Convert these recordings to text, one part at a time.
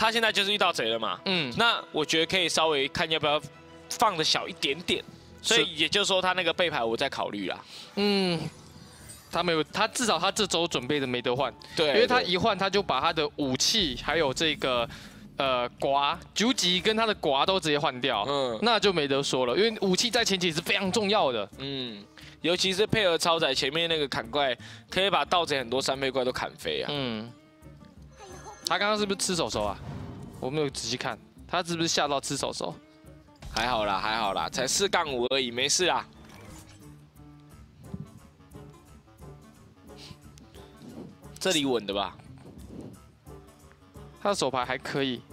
他现在就是遇到贼了嘛，那我觉得可以稍微看要不要放的小一点点，所以也就是说他那个背牌我在考虑啦， 他没有，他至少他这周准备的没得换， 对， 因为他一换他就把他的武器还有这个刮九级跟他的刮都直接换掉，那就没得说了，因为武器在前期是非常重要的， 尤其是配合超载前面那个砍怪，可以把盗贼很多3倍怪都砍飞啊， 他刚刚是不是吃手手啊？我没有仔细看，他是不是吓到吃手手？ 还好啦，还好啦，才4-5而已，没事啦。这里稳的吧？ 他的手牌还可以。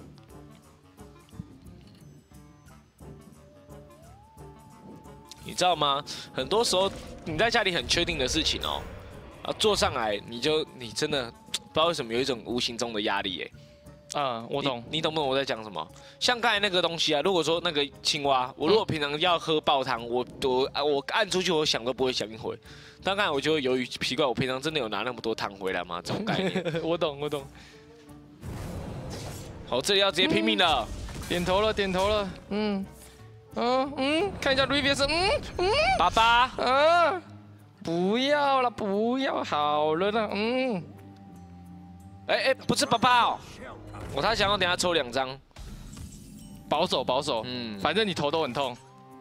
你知道吗？很多时候你在家里很确定的事情哦，做上来你真的不知道为什么有一种无形中的压力我懂。 你懂不懂我在讲什么？像刚才那个东西啊，如果说那个青蛙，我如果平常要喝爆汤，我按出去，我想都不会想一回。但刚才我就会由于奇怪，我平常真的有拿那么多汤回来吗？这种概念。 我懂。 好，这里要直接拼命了。 点头了。看一下 Revius， 爸爸， 不要了，不要，好了啦， 不是爸爸哦，他想要等下抽2张， 保守，反正你头都很痛。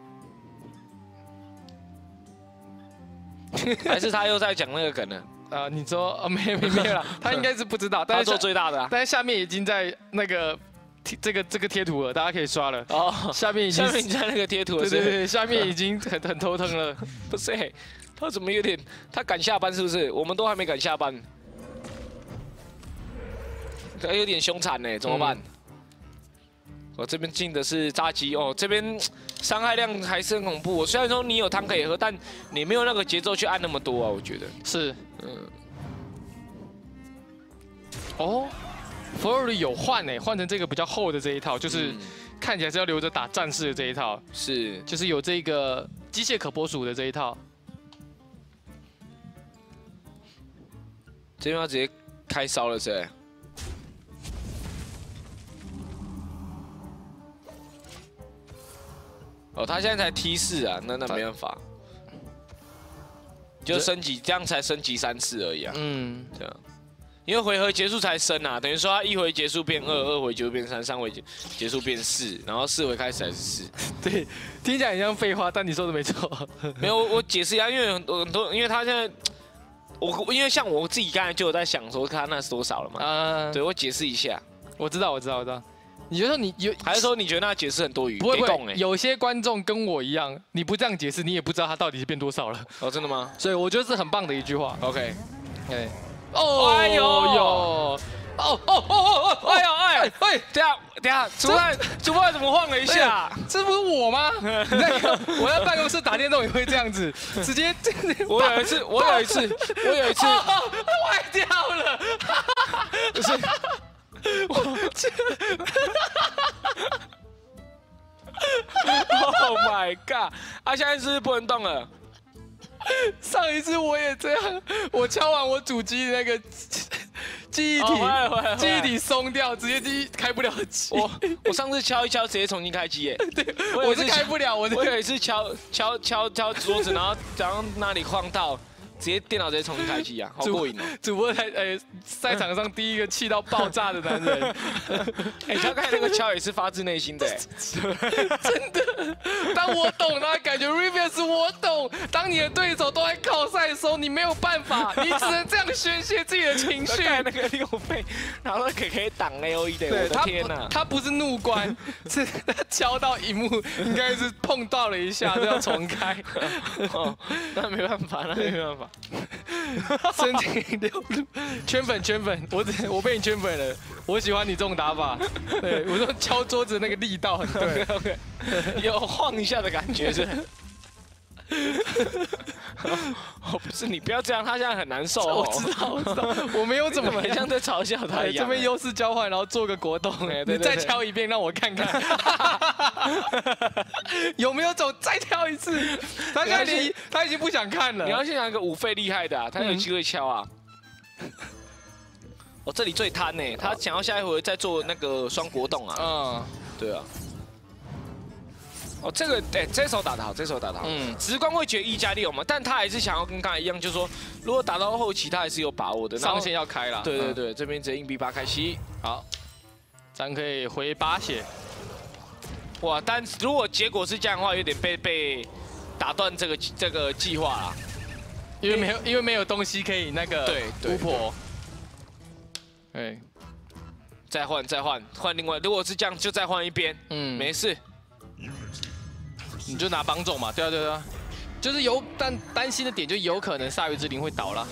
还是他又在讲那个梗呢？ 你说没有了，他应该是不知道， 他做最大的， 但是下面已经在那个这个贴图了，大家可以刷了。下面已经在那个贴图了， 对，下面已经很头疼了。 不是，他怎么有点？他赶下班是不是？我们都还没赶下班，有点凶残呢，怎么办？我这边进的是炸鸡哦，这边伤害量还是很恐怖。虽然说你有汤可以喝，但你没有那个节奏去按那么多啊，我觉得是。弗洛里有换换成这个比较厚的这一套，就是看起来是要留着打战士的这一套， 是， 就是有这个机械可拨鼠的这一套。 这边要直接开烧了噻。他现在才T4啊，那没办法，就升级，这样才升级3次而已啊。这样，因为回合结束才升啊，等于说他1回结束变2，2回结束变3，3回结束变4，然后4回开始才是4。 对，听起来很像废话，但你说的没错。 没有，我解释一下，因为很多，因为他现在，因为像我自己刚才就有在想说，他那是多少了嘛？对，我解释一下。我知道。你觉得你有， 还是说你觉得那解释很多余？不会，有些观众跟我一样，你不这样解释，你也不知道他到底是变多少了。 真的吗？ 所以我觉得是很棒的一句话。 OK， 哎呦， 等下，主播怎么晃了一下？ 这不是我吗？你在看我在办公室打电动也会这样子，直接。 我有一次， 坏掉了。 不是。Oh my god！ 现在是不是不能动了？ 上一次我也这样，我敲完我主机那个记忆体松掉，直接机开不了机。 我上次敲一敲，直接重新开机耶。 对，我是开不了。我有一次敲桌子，然后那里晃到。直接电脑直接重新开机啊，好过瘾哦！ 主播赛场上第一个气到爆炸的男人。 他刚才那个敲也是发自内心的， 真的。但我懂他感觉 ，Revius 我懂。当你的对手都在靠赛的时候，你没有办法，你只能这样宣泄自己的情绪。 那个6倍，然后可以挡 AOE 的，我的天哪！ 他不是怒关，是他敲到荧幕，应该是碰到了一下，就要重开。 那没办法， 深情流露，圈粉，我被你圈粉了。我喜欢你这种打法，对我说敲桌子那个力道很对 ，OK， 有晃一下的感觉是。不是你不要这样，他现在很难受。 我知道，我没有怎么很像在嘲笑他一样。 这边优势交换，然后做个国栋，你再敲一遍让我看看，有没有走？再挑一次。他现在他已经不想看了。 你要先讲一个5费厉害的，他有机会敲啊。 哦，这里最贪呢，他想要下一回再做那个双国栋啊。嗯，对啊。哦，这个这手打得好，这手打得好。嗯，直观会觉得1+6嘛，但他还是想要跟刚才一样，就是说，如果打到后期，他还是有把握的。 上限要开了。 对对对，这边直接硬币8开启。 好，咱可以回8血。 哇，但如果结果是这样的话，有点被打断这个计划啦。 因为没有东西可以那个巫婆。对。 再换另外，如果是这样，就再换一边。嗯，没事。 你就拿帮种嘛，对啊对啊，就是但担心的点就有可能鲨鱼之灵会倒了，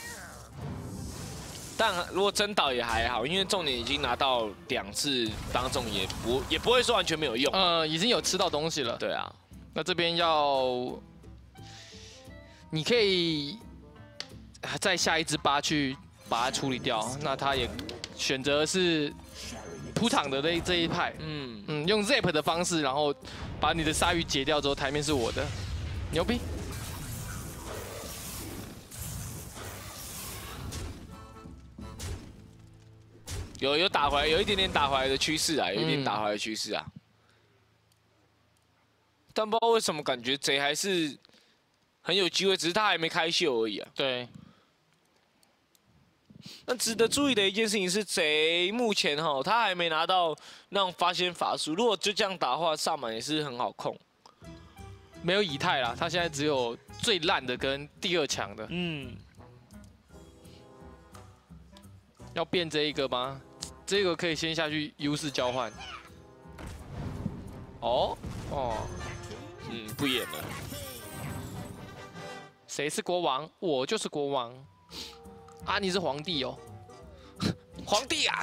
但如果真倒也还好，因为重点已经拿到2次帮种，也不会说完全没有用。 已经有吃到东西了。 对啊， 那这边你可以再下一只8去把它处理掉，那他也选择是铺场的这一派，用 zap 的方式，然后。 把你的鲨鱼解掉之后，台面是我的，牛逼！ 有打回来，有一点点打回来的趋势啊，有一点打回来的趋势啊。但不知道为什么感觉贼还是很有机会，只是他还没开秀而已啊。 对。 那值得注意的一件事情是，贼目前他还没拿到那种发现法术。如果就这样打的话，萨满也是很好控。 没有以太啦，他现在只有最烂的跟第2强的。嗯。要变这一个吗？这个可以先下去优势交换。哦。 不演了。 谁是国王？我就是国王。 啊，你是皇帝哦， 皇帝啊！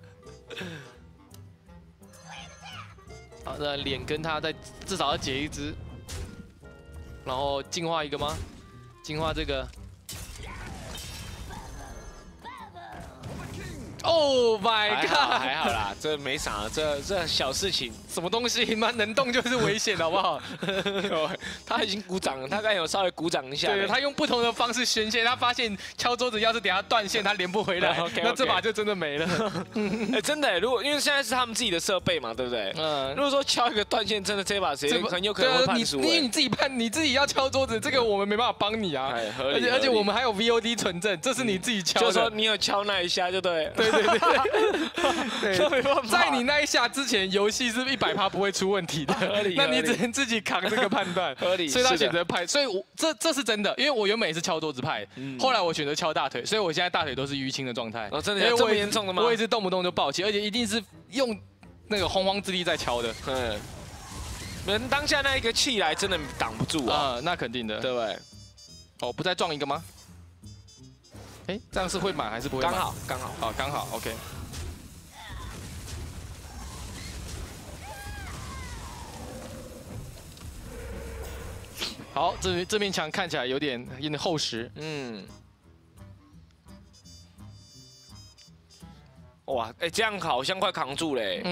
好，那脸跟他再至少要解一只，然后净化一个吗？净化这个。Oh my god！ 还好啦，这没啥，这小事情， 什么东西？妈能动就是危险，好不好？ 他已经鼓掌了，他刚才有稍微鼓掌一下。 对，他用不同的方式宣泄，他发现敲桌子要是等下断线，他连不回来，那这把就真的没了。 真的，如果因为现在是他们自己的设备嘛，对不对？如果说敲一个断线，真的这把谁很有可能会判输。 因为你自己判，你自己要敲桌子，这个我们没办法帮你啊。而且我们还有 VOD 存证，这是你自己敲的。 就说你有敲那一下就对。 对。对，在你那一下之前，游戏是100%不会出问题的。那你只能自己扛这个判断。 合理。 所以他选择派，所以这是真的，因为我原本也是敲桌子派，后来我选择敲大腿，所以我现在大腿都是淤青的状态。 哦，真的这么严重的吗？ 我也是动不动就爆气，而且一定是用那个洪荒之力在敲的。 人当下那一个气来真的挡不住啊。 那肯定的， 对不对？ 哦，不再撞一个吗？哎，这样是会满还是不会满？ 刚好， 好，刚好 ，OK。好，这面墙看起来有点厚实。 哇，这样好像快扛住嘞。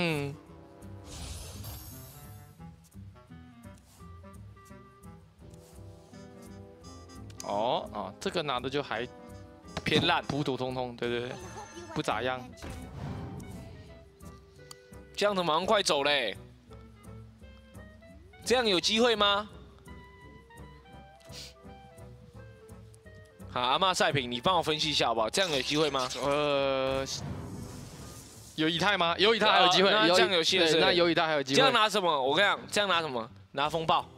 这个拿的就还。 偏烂， 普普通通，对，不咋样。 这样子马上快走嘞，这样有机会吗？好，阿嬷赛评，你帮我分析一下好不好？这样有机会吗？ 有以太吗？有以太还有机会， 那这样有戏了。 那有以太还有机会。 这样拿什么？我跟你讲，这样拿什么？拿风暴。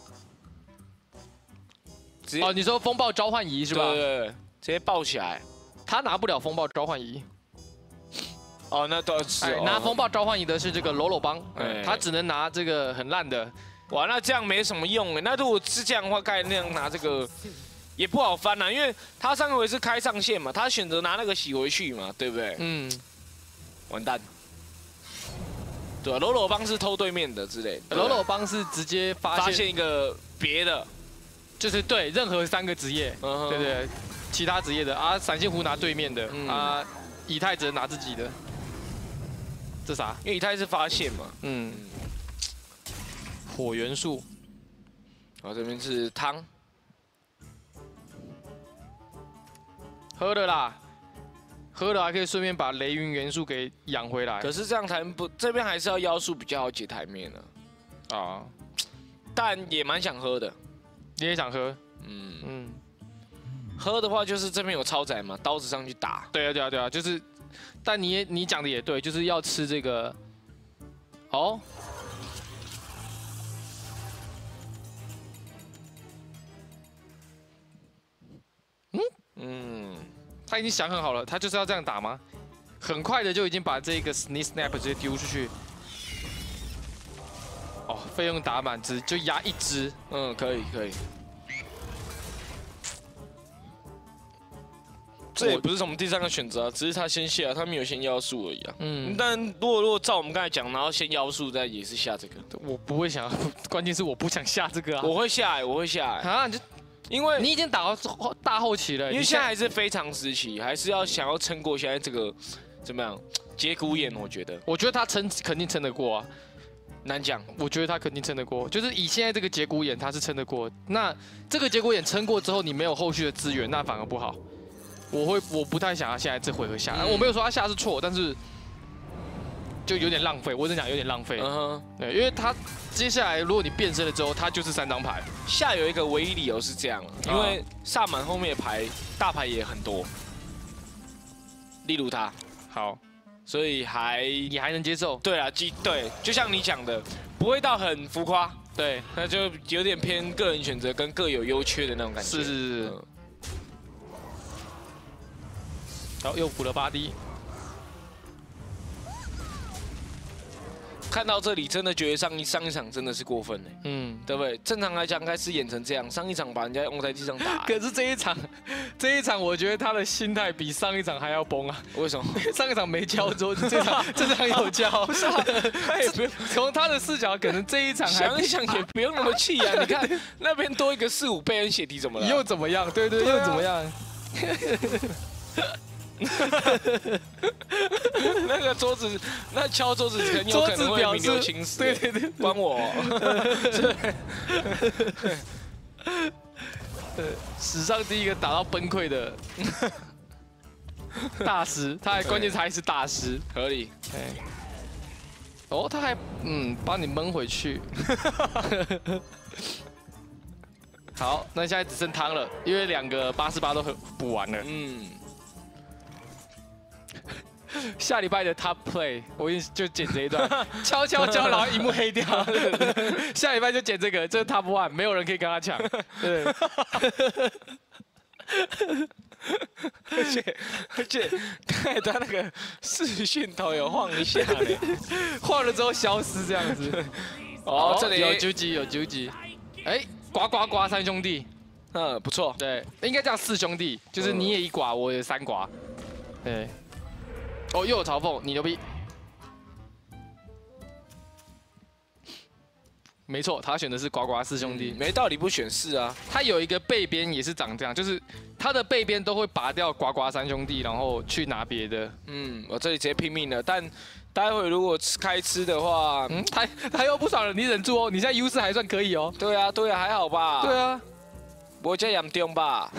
哦，你说风暴召唤仪是吧？ 对。 直接抱起来， 他拿不了风暴召唤仪。 哦，那倒是。 拿风暴召唤仪的是这个喽啰帮，他只能拿这个很烂的。 哇，那这样没什么用哎。那如果是这样的话，该那样拿这个也不好翻啊，因为他上回是开上线嘛，他选择拿那个洗回去嘛，对不对？完蛋。对啊，喽啰帮是偷对面的之类的。 喽啰帮是直接发现一个别的， 就是对任何3个职业，对。 其他职业的啊，闪现弧拿对面的啊，以太只能拿自己的。这啥？ 因为以太是发现嘛。 火元素。 好，这边是汤。 喝了啦， 喝了还可以顺便把雷云元素给养回来。 可是这样台面不，这边还是要妖术比较好解台面的啊， 但也蛮想喝的。 你也想喝？ 喝的话就是这边有超载嘛，刀子上去打。 对啊，就是，但你讲的也对，就是要吃这个。哦。他已经想很好了，他就是要这样打吗？很快的就已经把这个 Sneak Snap 直接丢出去。哦，费用打满只就压一只。 可以。这也不是什么第三个选择啊，只是他先下，他没有先妖术而已啊。但如果照我们刚才讲，然后先妖术，再也是下这个。 我不会想，关键是我不想下这个啊。 我会下啊，你就。因为你已经打到大后期了， 因为现在还是非常时期，还是要想要撑过现在这个怎么样节骨眼？我觉得他肯定撑得过啊， 难讲。 我觉得他肯定撑得过，就是以现在这个节骨眼，他是撑得过。那这个节骨眼撑过之后，你没有后续的资源，那反而不好。我不太想要现在这回合下，我没有说他下是错，但是就有点浪费。我只讲有点浪费，对，因为他。接下来，如果你变身了之后，它就是3张牌。 下有一个唯一理由是这样，因为萨满后面的牌大牌也很多，例如他。 好， 所以你还能接受？ 对啊，对，就像你讲的，不会到很浮夸。 对， 那就有点偏个人选择跟各有优缺的那种感觉。 是。好，又补了8滴。 看到这里，真的觉得上一场真的是过分嘞，对不对？正常来讲，应该是演成这样，上一场把人家用在地上打。 可是这一场，我觉得他的心态比上一场还要崩啊！ 为什么？ 上一场没交桌子，这场有交。不是啊，从他的视角，可能这一场想一想也不用那么气啊！你看那边多一个4-5倍恩血滴怎么了？ 又怎么样？对，又怎么样？ 那个桌子，那敲桌子很有可能会名留青史。 对， 关我。 史上第一个打到崩溃的大师，他还关键还是大师， 合理。 哦，他还把你闷回去。好，那现在只剩汤了，因为2个88都补完了。下礼拜的 Top Play， 我就剪这一段，敲，然后荧幕黑掉。下礼拜就剪这个，这是 Top 1， 没有人可以跟他抢。对。 而且，刚才他那个视讯头有晃一下嘞， 晃了之后消失这样子。哦，这里有究极。哎，呱3兄弟。 不错。 对，应该叫4兄弟，就是你也1呱，我也3呱。对。哦，又有嘲讽，你牛逼。没错，他选的是呱4兄弟， 没道理不选4啊。 他有一个背边也是长这样，就是他的背边都会拔掉呱3兄弟，然后去拿别的。 我这里直接拼命了，但待会如果开吃的话， 他又不爽了，你忍住哦，你现在优势还算可以哦。 对啊，还好吧。 对啊， 我这严重吧。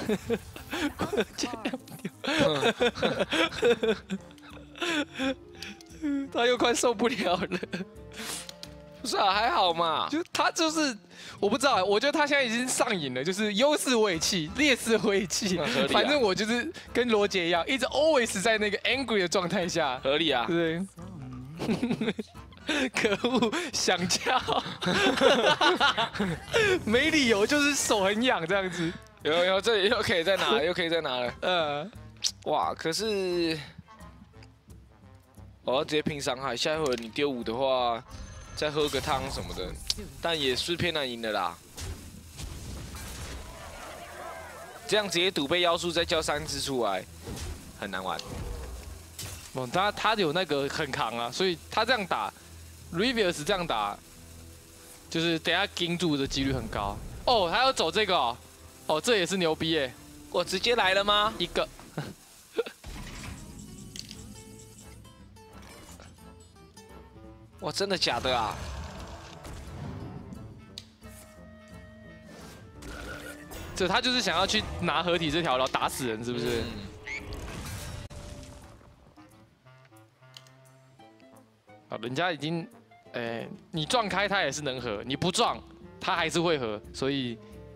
他又快受不了了。 不是啊，还好嘛。 他就是我不知道，我觉得他现在已经上瘾了，就是优势我也气，劣势我也气，反正我就是跟罗杰一样，一直 always 在那个 angry 的状态下。 合理啊。 对。可恶，想叫。没理由，就是手很痒这样子。 有，这里又可以再拿了，了。哇，可是我要直接拼伤害，下一回你丢5的话，再喝个汤什么的，但也是偏难赢的啦。这样直接赌被妖术再叫3只出来，很难玩。 他有那个很扛啊，所以他这样打 ，Revius 这样打，就是等下盯住的几率很高。哦，还要走这个哦，这也是牛逼耶！ 我直接来了吗？ 一个。 哇，真的假的啊？ 他就是想要去拿合体这条，然后打死人，是不是？ 啊，人家已经，你撞开他也是能合，你不撞他还是会合，所以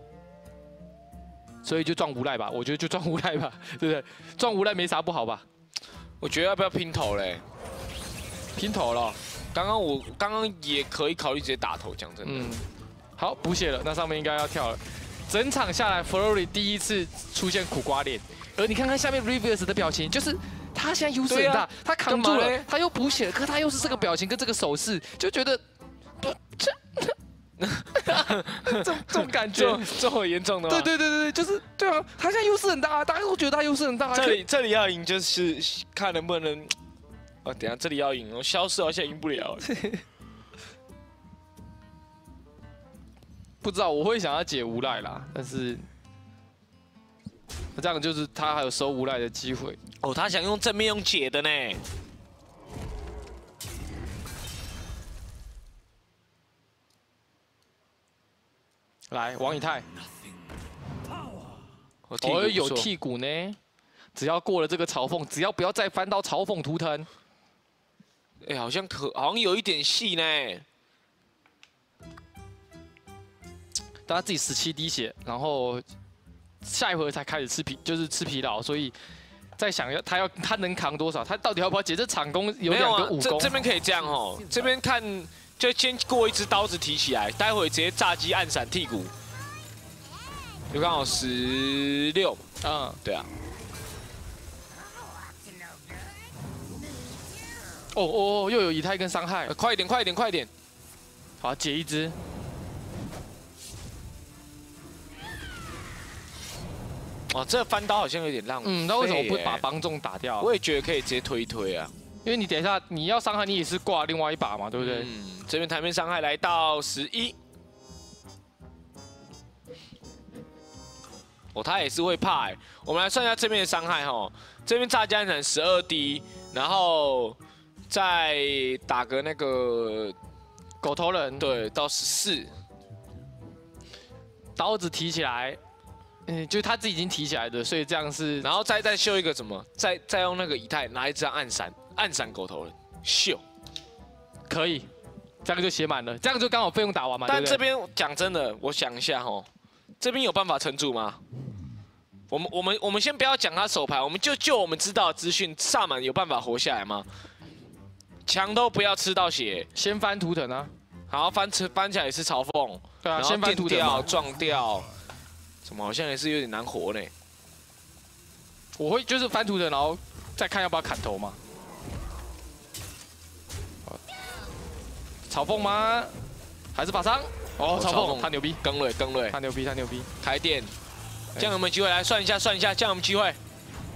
就撞无赖吧，我觉得就撞无赖吧，对不对？撞无赖没啥不好吧？ 我觉得要不要拼头嘞？ 拼头了， 刚刚也可以考虑直接打头，讲真的。 嗯，好补血了，那上面应该要跳了。整场下来 ，Flurry 第一次出现苦瓜脸，而你看看下面 Reverse 的表情，就是他现在优势很大，他扛住了，他又补血了，可他又是这个表情跟这个手势，就觉得这种感觉， 这么严重的吗？ 对，就是对啊，他现在优势很大，大家都觉得他优势很大。 这里要赢就是看能不能，等下这里要赢，我消失好像赢不了。 不知道我会想要解无赖啦，但是这样就是他还有收无赖的机会。 哦，他想用正面用解的呢。 来，王以太，有剔骨呢。只要过了这个嘲讽，只要不要再翻到嘲讽图腾， 好像有一点戏呢。 但他自己17滴血，然后下一回才开始吃疲劳，所以在想他能扛多少，他到底要不要解？这场攻有2个武功， 这边可以这样哦，这边看就先过一只刀子提起来，待会直接炸鸡暗闪剔骨，就刚好16，对啊。 又有以太跟伤害， 快一点， 好解一只。 哦，这翻刀好像有点浪费。 那为什么不把帮众打掉？ 我也觉得可以直接推一推啊， 因为你等一下你要伤害，你也是挂另外一把嘛，对不对？ 这边台面伤害来到11。他也是会怕我们来算一下这边的伤害哈，这边炸家产12滴，然后再打个那个狗头人， 对，到14。 刀子提起来。就是他自己已经提起来的，所以这样是， 然后再秀一个什么，再用那个以太拿一张暗闪狗头人秀， 可以，这样就写满了，这样就刚好费用打完嘛。 但这边讲真的，我想一下这边有办法撑住吗？我们先不要讲他手牌，我们就我们知道的资讯，萨满有办法活下来吗？墙都不要吃到血， 先翻图腾啊， 好翻起来也是嘲讽， 对啊，先翻图腾撞掉。怎么好像也是有点难活呢？ 我会就是翻图的，然后再看要不要砍头嘛。嘲讽吗？还是把伤？嘲讽，他牛逼， 更累， 他牛逼， 开店，这样有没有机会？来算一下，这样有没有机会？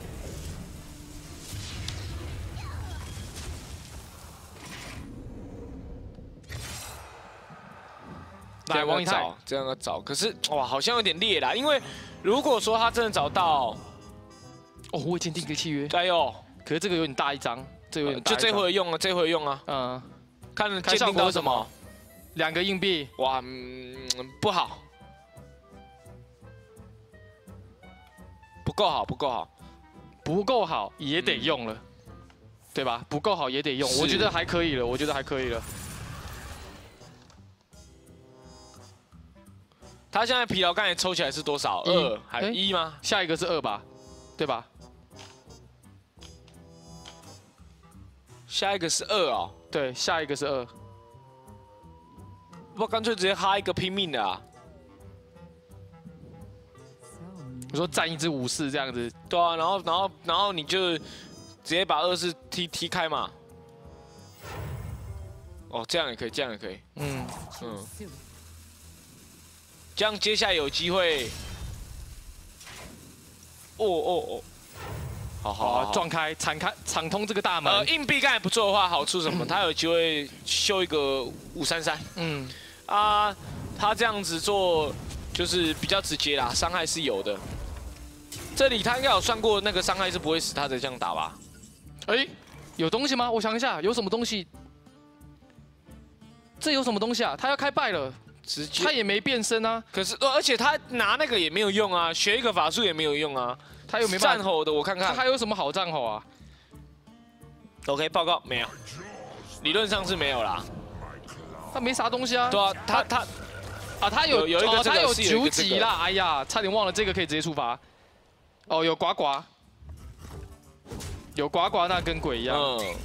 来，王以太， 这样要找，可是哇，好像有点烈啦。因为如果说他真的找到， 我已经订个契约， 加油！ 可是这个有点大一张，这有点大。 就这回用啊，看鉴定到什么 ？2个硬币， 哇，不好，不够好， 也得用了，对吧？不够好也得用，我觉得还可以了， 他现在疲劳刚才抽起来是多少？2还是1吗？ 下一个是2吧，对吧？ 下一个是2哦。 对，下一个是2。 不，干脆直接哈一个拼命的啊！ 你说站一只武士这样子？ 对啊，然后你就直接把24踢开嘛。这样也可以，这样接下来有机会。好， 撞开，敞通这个大门。 硬币刚才不做的话，好处什么？他有机会秀一个533。他这样子做就是比较直接啦，伤害是有的。这里他应该有算过，那个伤害是不会使他的这样打吧？ 有东西吗？我想一下，有什么东西？这有什么东西啊？他要开败了。他也没变身啊， 可是而且他拿那个也没有用啊，学一个法术也没有用啊， 他又没办法战吼的，我看看他还有什么好战吼啊 ？OK， 报告没有， 理论上是没有啦。 他没啥东西啊。 对啊，他有一个他有 9 级啦。哎呀，差点忘了这个可以直接触发。哦，有呱呱，有呱呱，那跟鬼一样。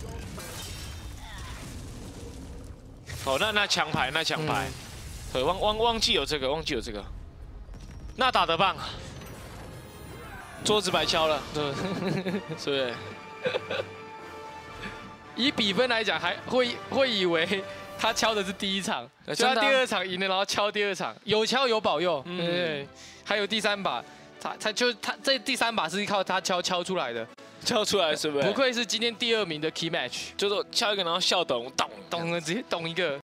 哦，那强牌，对，忘记有这个，那打得棒，桌子白敲了，对，是不是？ 以比分来讲，还会以为他敲的是第1场，就他第2场赢了，然后敲第2场，有敲有保佑，对，还有第3把，他这第3把是靠他敲出来的。 敲出来是不是？ 不愧是今天第2名的 Key Match， 就是敲一个，然后笑懂， 懂了，直接懂一个。